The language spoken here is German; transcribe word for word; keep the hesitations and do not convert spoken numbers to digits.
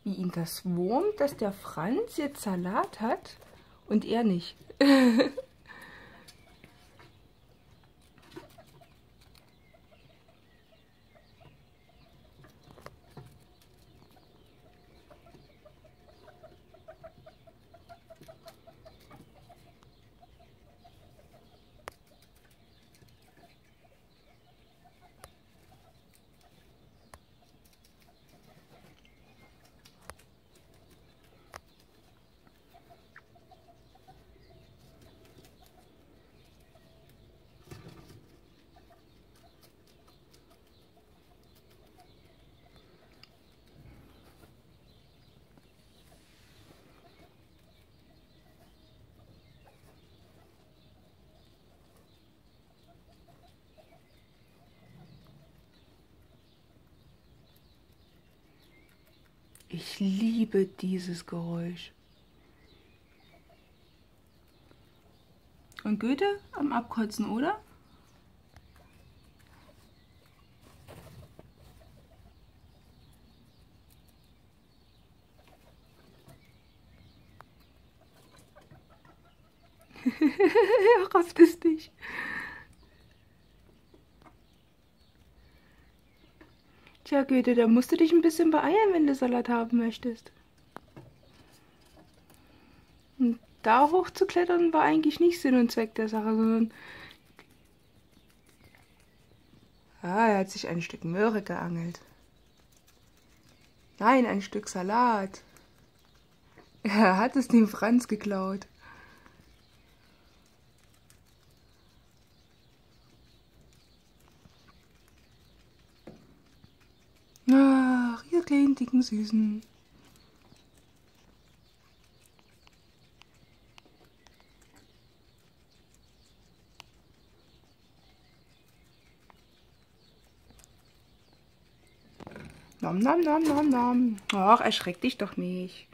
wie ihn das wurmt, dass der Franz jetzt Salat hat und er nicht. Ich liebe dieses Geräusch. Und Goethe am Abkotzen, oder? Er rafft es nicht. Tja, Goethe, da musst du dich ein bisschen beeilen, wenn du Salat haben möchtest. Und da hochzuklettern war eigentlich nicht Sinn und Zweck der Sache, sondern... Ah, er hat sich ein Stück Möhre geangelt. Nein, ein Stück Salat. Er hat es dem Franz geklaut. Ach, ihr kleinen, dicken Süßen. Nom, nom, nom, nom, nom. Ach, erschreck dich doch nicht.